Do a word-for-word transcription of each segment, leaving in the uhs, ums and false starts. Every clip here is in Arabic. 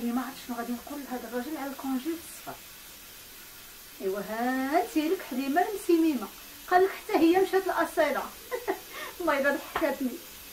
لي ما عرفت شنو غادي نقول لهذا الراجل على الكونجي الصفر. ايوا ها انت لك حليمه المسيميمه، قال لك حتى هي مشات لاصيله. والله الا ضحكاتني.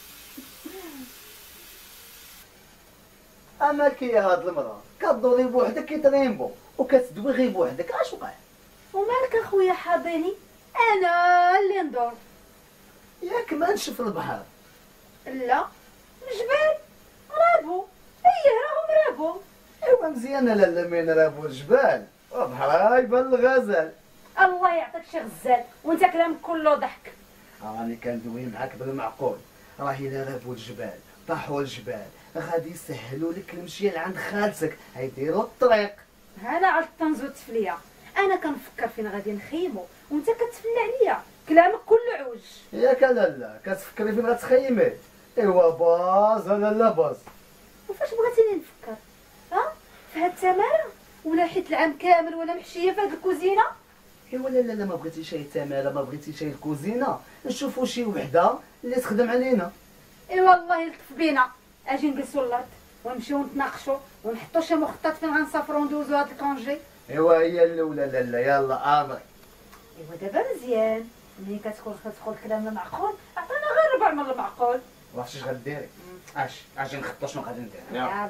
امالك يا هاد المراه كدوري بوحدك كيطريمبو وكتدوي غير بوحدك، اش وقع؟ ومالك اخويا حاضيني انا اللي ندور. ياك ما نشوف البحر؟ لا الجبال رابو، ايه راهم رابو. ايوا مزيانه لالا من رابو الجبال وبحر يبان الغزال. الله يعطيك شي غزال وانت كلامك كله ضحك. راني كندوي معاك بالمعقول، راه الا رابو الجبال طاحوا الجبال غادي يسهلوا لك المشيه لعند خالتك، هيديروا الطريق. انا عاد تنزوت فيا، انا كنفكر فين غادي نخيمو وانت كتفلى عليا، كلامك كله عوج. ياك لالا كتفكري فين غتخيمي؟ ايوا باز لالا باز. وفاش بغيتيني نفكر؟ ها في هاد التماره ولا حيت العام كامل ولا محشيه في هاد الكوزينه؟ ايوا لا لا ما بغيتي شي تماره، ما بغيتي شي الكوزينه، نشوفوا شي وحده اللي تخدم علينا. ايوا الله يلطف بينا، اجي نجلسوا الارض ونمشيو نتناقشوا ونحطوا شي مخطط فين غنسافروا وندوزوا هاد الكونجي. ايوا هي الاولى لالا يلا امري. ايوا دابا مزيان، ملي كتكون كتدخل كلام المعقول عطينا غير ربع من المعقول. واش اش غديري؟ اش اجي نخططوا شنو غادي ندير. يلا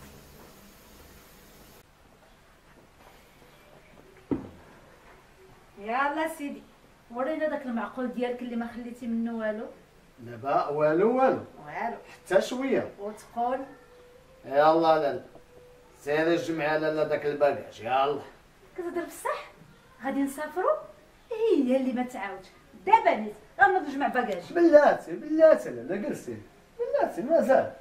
يلا سيدي ورينا داك المعقول ديالك اللي ما خليتي منه والو. دابا والو والو والو حتى شويه. وتقول يلا لالا سيري جمعي لالا داك الباكاج يلا. كتهضر بصح غادي نسافروا؟ هي اللي ما تعاودش دابا نيت غنوض نجمع باكاج. بلاتي بلاتي لالا جلسي بلاتي مازال.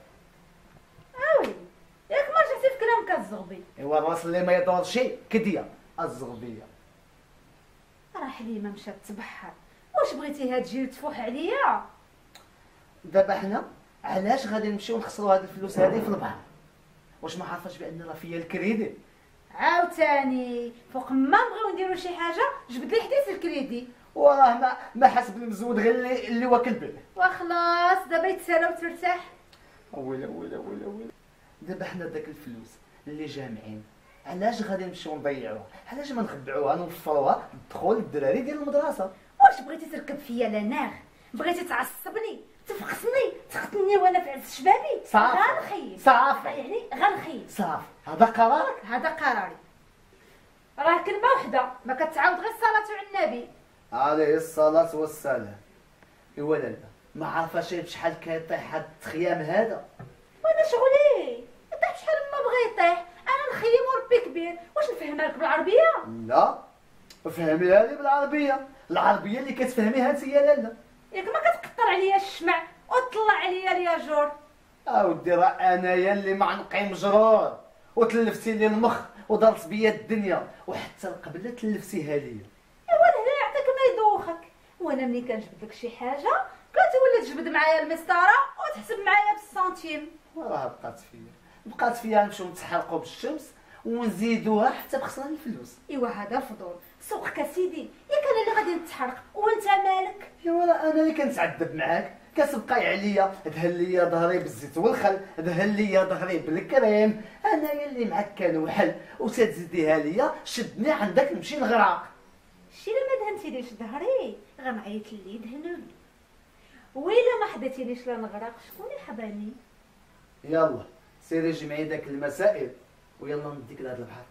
اوي ياك ما رجعتي في كلامك الزغبي. ايوا الراس اللي ما يدور شي كديه الزغبيه. راه حليمه مشات تبحر، واش بغيتيها تجي تفوح عليا؟ دابا حنا علاش غادي نمشيو نخسروا هاد الفلوس هادي في البحر؟ واش ما عارفاش بان راه فيا الكريدي؟ عاوتاني فوق ما نبغيو نديرو شي حاجه جبد لي حديث الكريدي. وراه ما ما حسب المزود غير اللي اللي واكل به. وخلاص دابا يتسالى وترتاح. ويلا ويلا ويلا ويلا دابا حنا داك الفلوس اللي جامعين علاش غادي نمشيو نضيعوها؟ علاش ما نخبعوها نوفروها لدخول الدراري ديال المدرسه؟ واش بغيتي تركب فيا لناغ؟ بغيتي تعصبني تفقسني تختني وانا في عز شبابي؟ صافي غنخيب صافي يعني غنخيب. صافي هذا قرارك. هذا قراري. راه كلمه وحده ما كتعاود غير الصلاه على النبي عليه الصلاه والسلام. ايوا لالا ما عارفاش بشحال كيطيح هاد التخيام هذا. وانا شغلي يطيح شحال ما بغى يطيح، انا نخيم وربي كبير. واش نفهمها لك بالعربيه؟ لا فهميها لي بالعربيه، العربيه اللي كتفهميها انت يا لالا. ياك ما كتقطر عليا الشمع وطلع عليا الياجور. اودي راه انايا اللي معنقي مجرور وتلفتي لي المخ ودارت بيا الدنيا وحتى القبله تلفتيها ليا. ايوا لهنا يعطيك ما يدوخك، وانا ملي كنجبد لك شي حاجه كتولي تجبد معايا المسطره وتحسب معايا بالسنتيم. راه بقات فيا بقات فيا نمشيو نتحرقوا بالشمس ونزيدوها حتى بخسرنا الفلوس. ايوا هذا فضول سوقك اسيدي، ياك انا اللي غادي نتحرق وانت مالك؟ ايوا راه انا اللي كنتعذب معاك، كتبقاي عليا دهن ليا ظهري بالزيت والخل، دهن ليا ظهري بالكريم، انايا اللي معاك كنوحل وتتزيديها ليا شدني عندك نمشي نغرق. شي لا ما دهنتيليش ظهري غنعيط لي دهنوني، ويلا ما حداتيليش لا نغرق شكون اللي حضرني؟ يلا سيري جمعي داك المسائل ويلا نديك لهاد البحر.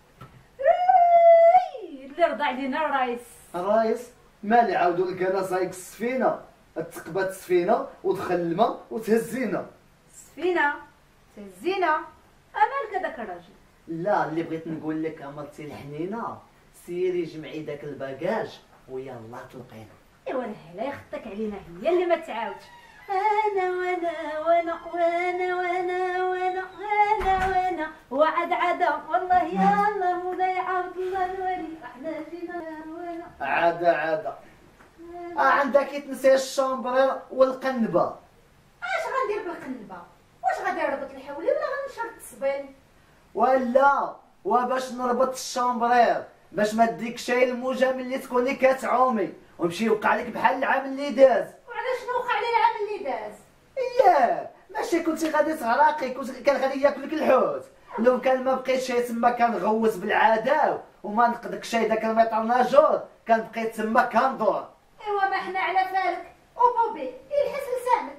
اللي رضى علينا الرايس. الرايس مالي عاودوا لقانا سايق السفينه، تقبات السفينه ودخل الماء وتهزينا. السفينه تهزينا؟ امالك هذاك الراجل؟ لا اللي بغيت نقول لك امرتي الحنينه سيري جمعي داك الباكاج ويلا تلقينا. ايوا لا يخطك علينا هي اللي ما تعاودش. انا وانا وانا وانا وانا وانا وانا وانا وعد عدا والله يا الله مولاي عبد الله الولي احنا جينا وانا عاده عاده. اه عندك تنسي الشامبرير والقنبه. اش غندير بالقنبه؟ واش غادي نربط الحولي ولا غنشرط الصبين؟ ولا وباش نربط الشامبرير باش ما تديك شي الموجه ملي تكوني كتعومي ويمشي يوقع لك بحال العام اللي داز. وعلاش نوقع لي العام اللي داز؟ اييه ماشي كنتي غادي تغرقي، كنت كان غادي ياكلك الحوت لو كان ما بقيتش تما كنغوز بالعاده وما نقدكش داك الميطر ناجور كنبقى تما كندور. ايوا ما حنا على فالك وبوبي يلحس لسانك.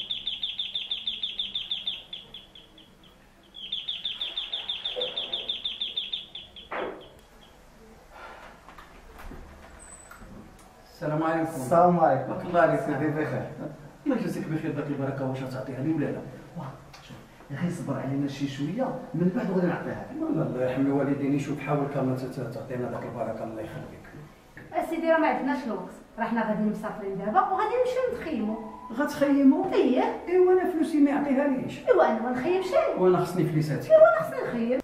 السلام عليكم. السلام عليكم. بارك الله عليك. سيدي بخير. الله يجازيك بخير. داك البركه واش غتعطيها لي ولا لا؟ واه شوف غير صبر علينا شي شويه من بعد غادي نعطيها لك. والله الله يرحم الوالدين. شوف حاول كما تعطينا داك البركه الله يخليك. اسيدي راه ما عندناش الوقت، راه حنا غادي مسافرين دابا وغادي نمشيو نتخيموا. غتخيموا؟ اييه. ايوا انا فلوسي ما يعطيهاليش. ايوا انا ما نخيمش. وانا خصني فليساتي. ايوا انا خصني نخيم.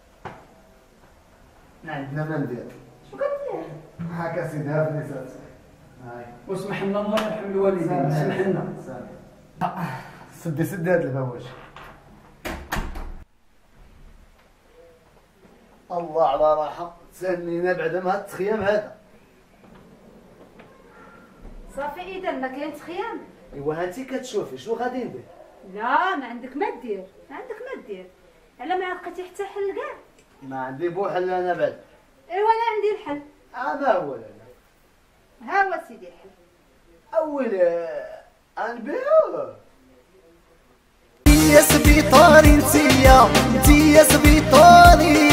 عندنا ما ندير. شنو كدير؟ هاكا سيدي ها فليسات. هاي. واسمح لنا الله يرحم الوالدين. اسمح لنا. سدي سدي هاد الهواش. الله على راحه تسنينا بعدا من هاد التخيام هذا. صافي اذا ما كاين تخيام. ايوا هانتي كتشوفي شنو غادي ندير. لا ما عندك ما دير، ما عندك ما دير. على ما لقيتي حتى حل كاع. ما عندي بو حل انا بعد. ايوا انا عندي الحل. انا هو ها هو سيدي الحل. اول انبيو يا سبيطاري انتيا انتيا سبيطاري